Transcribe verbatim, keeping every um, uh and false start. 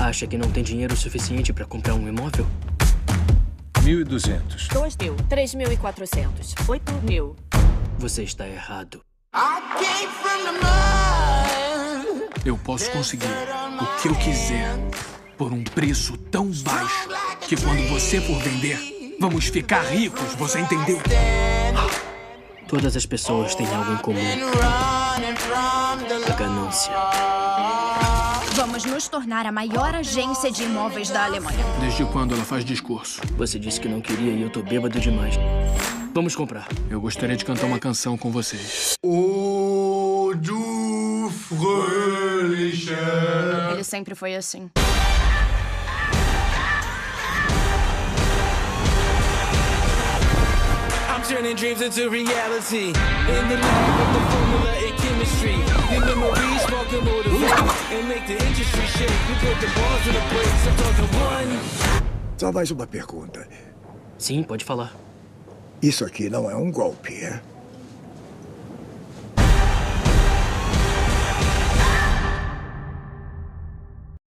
Acha que não tem dinheiro suficiente para comprar um imóvel? Mil e duzentos. Dois mil. Três mil e quatrocentos. Oito mil. Você está errado. Eu posso conseguir o que eu quiser por um preço tão baixo que quando você for vender, vamos ficar ricos, você entendeu? Todas as pessoas têm algo em comum. A ganância. Vamos nos tornar a maior agência de imóveis da Alemanha. Desde quando ela faz discurso? Você disse que não queria e eu tô bêbado demais. Vamos comprar. Eu gostaria de cantar uma canção com vocês. Oh, du fröhliche. Ele sempre foi assim. Turning dreams into reality. In the lab with the formula and chemistry. Your memories spark and motivate and make the industry shake. We put the balls in the brakes. I'm talking one. Só mais uma pergunta. Sim, pode falar. Isso aqui não é um golpe, é?